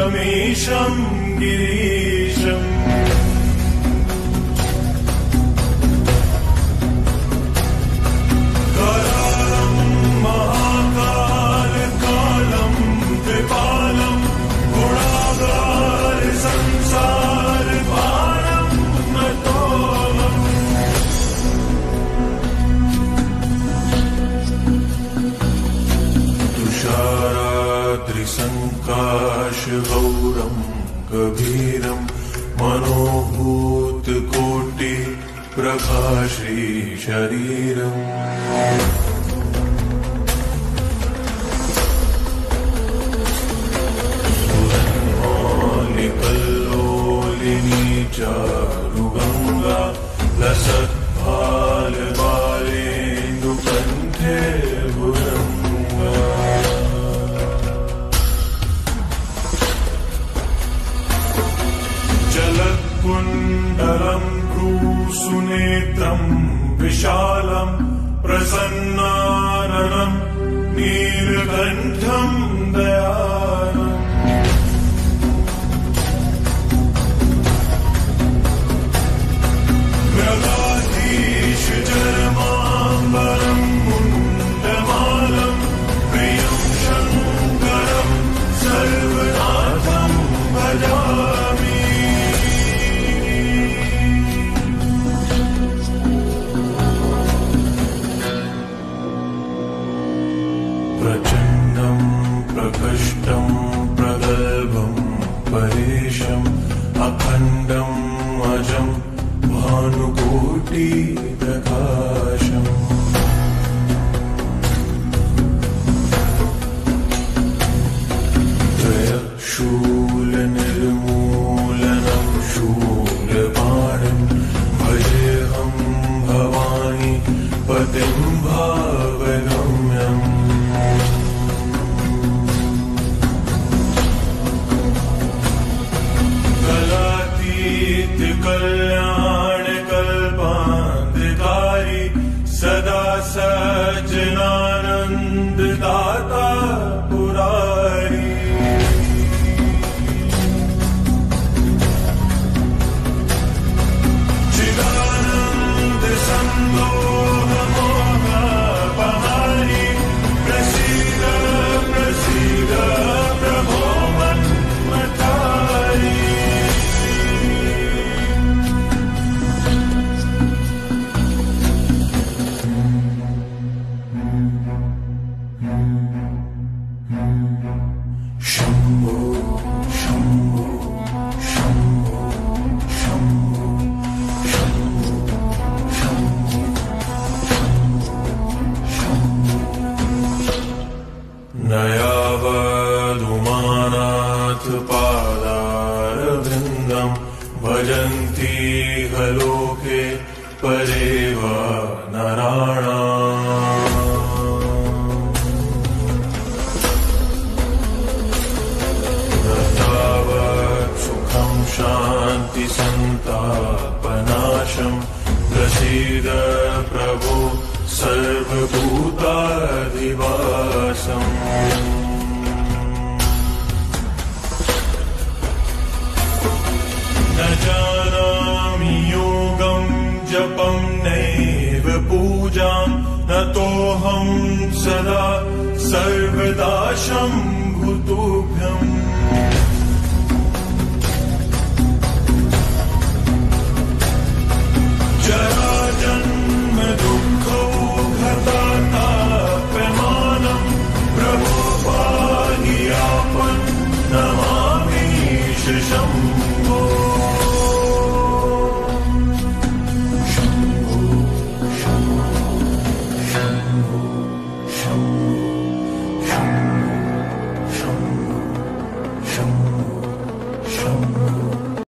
मीशं गिरीशम् करालं महाकालकालं कृपालं गुणागार संसारभारं नतोऽहम् तुषाराद्रिसङ्काशगौरं गभीरं मनोभूतकोटि प्रभाश्री शरीरम् सुरन्मौलिकल्लोलिनी चारुगङ्गा लसत्फालबालेन्दुकण्ठे भुजङ्गा जलत्कुण्डलं भ्रूसुनेत्रं विशालं प्रसन्नाननं नीलकण्ठं दयालम् मृगाधीशचरमाम्बरं मुण्डमालं प्रियं शङ्करं सर्वनाथं भजामि प्रचण्डं प्रकष्टं प्रगल्भं परेशम् अखण्डम् अजं भानुकोटिप्रकाशम् त्रयशूलनिर्मूलनं शूलपाणिं भजेऽहं भवानी पतिं भावगम्यम् कल्याणकल्पान्धकारी सदा सज्जनानन्ददाता पुरारी चिदानन्द सन्दोहमोहपहारी प्रसीद प्रसीद प्रभो मन्मथारी शम्भो शम्भो शम्भो शम्भो शम्भो शम्भो शम्भो नयावदुमानाथ पादारविन्दं भजन्ति लोके परेव नराणाम् शान्ति संतापनाशं प्रसीद प्रभो सर्वभूताधिवासम् न जानामि योगं जपं नैव पूजां नतोऽहं सदा सर्वदा शम्भो